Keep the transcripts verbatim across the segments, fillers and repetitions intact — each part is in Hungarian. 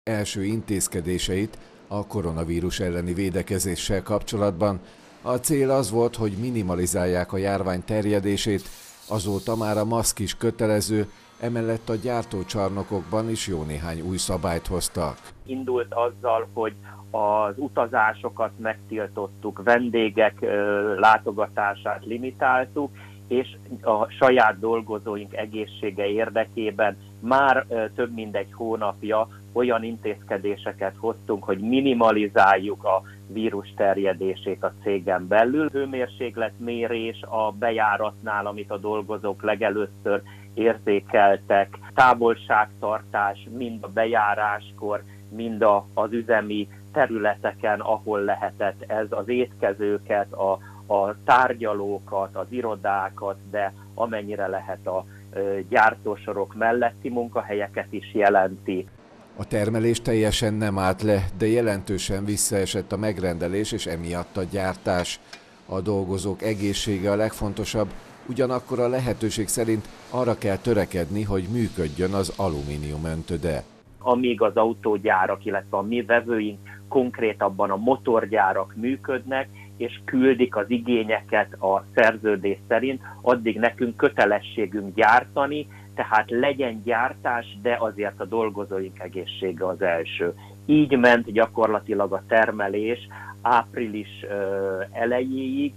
első intézkedéseit a koronavírus elleni védekezéssel kapcsolatban. A cél az volt, hogy minimalizálják a járvány terjedését, azóta már a maszk is kötelező, emellett a gyártócsarnokokban is jó néhány új szabályt hoztak. Indult azzal, hogy az utazásokat megtiltottuk, vendégek látogatását limitáltuk, és a saját dolgozóink egészsége érdekében már több mint egy hónapja olyan intézkedéseket hoztunk, hogy minimalizáljuk a vírus terjedését a cégen belül. Hőmérsékletmérés a bejáratnál, amit a dolgozók legelőször érzékeltek, távolságtartás mind a bejáráskor, mind a, az üzemi területeken, ahol lehetett, ez az étkezőket, a, a tárgyalókat, az irodákat, de amennyire lehet a ö, gyártósorok melletti munkahelyeket is jelenti. A termelés teljesen nem állt le, de jelentősen visszaesett a megrendelés és emiatt a gyártás. A dolgozók egészsége a legfontosabb, ugyanakkor a lehetőség szerint arra kell törekedni, hogy működjön az alumínium öntöde. Amíg az autógyárak, illetve a mi vevőink, konkrétabban a motorgyárak működnek, és küldik az igényeket a szerződés szerint, addig nekünk kötelességünk gyártani, tehát legyen gyártás, de azért a dolgozóink egészsége az első. Így ment gyakorlatilag a termelés április elejéig,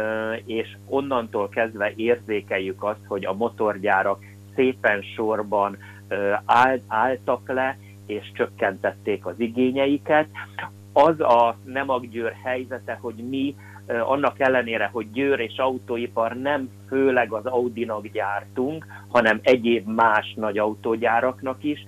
és onnantól kezdve érzékeljük azt, hogy a motorgyárak szépen sorban álltak le, és csökkentették az igényeiket. Az a Nemag-Győr helyzete, hogy mi annak ellenére, hogy Győr és autóipar nem főleg az Audinak gyártunk, hanem egyéb más nagy autógyáraknak is,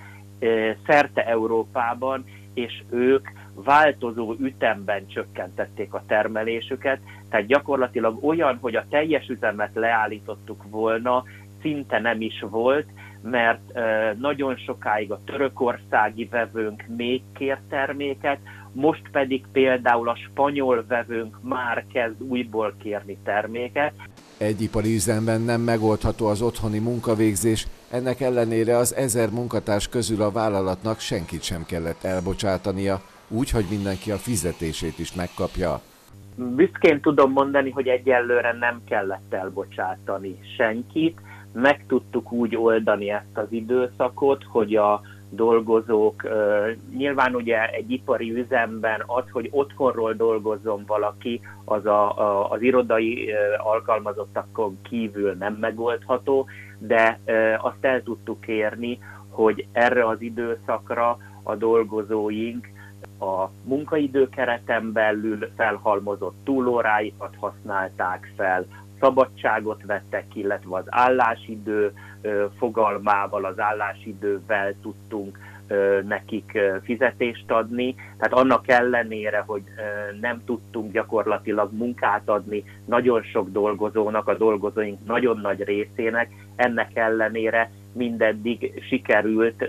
szerte Európában, és ők változó ütemben csökkentették a termelésüket, tehát gyakorlatilag olyan, hogy a teljes üzemet leállítottuk volna, szinte nem is volt, mert nagyon sokáig a törökországi vevőnk még kér terméket, most pedig például a spanyol vevőnk már kezd újból kérni terméket. Egy ipari üzemben nem megoldható az otthoni munkavégzés, ennek ellenére az ezer munkatárs közül a vállalatnak senkit sem kellett elbocsátania, úgy, hogy mindenki a fizetését is megkapja. Büszkén tudom mondani, hogy egyelőre nem kellett elbocsátani senkit, meg tudtuk úgy oldani ezt az időszakot, hogy a dolgozók, nyilván ugye egy ipari üzemben az, hogy otthonról dolgozzon valaki, az a, a, az irodai alkalmazottakon kívül nem megoldható, de azt el tudtuk érni, hogy erre az időszakra a dolgozóink a munkaidőkereten belül felhalmozott túlóráikat használták fel, szabadságot vettek, illetve az állásidő fogalmával, az állásidővel tudtunk nekik fizetést adni. Tehát annak ellenére, hogy nem tudtunk gyakorlatilag munkát adni nagyon sok dolgozónak, a dolgozóink nagyon nagy részének, ennek ellenére mindeddig sikerült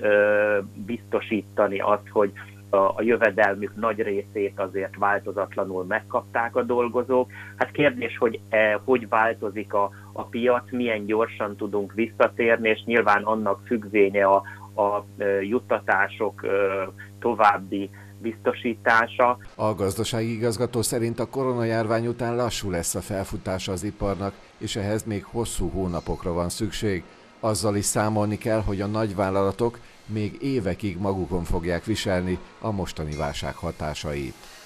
biztosítani azt, hogy a jövedelmük nagy részét azért változatlanul megkapták a dolgozók. Hát kérdés, hogy eh, hogy változik a, a piac, milyen gyorsan tudunk visszatérni, és nyilván annak függvénye a, a juttatások további biztosítása. A gazdasági igazgató szerint a koronajárvány után lassú lesz a felfutása az iparnak, és ehhez még hosszú hónapokra van szükség. Azzal is számolni kell, hogy a nagyvállalatok még évekig magukon fogják viselni a mostani válság hatásait.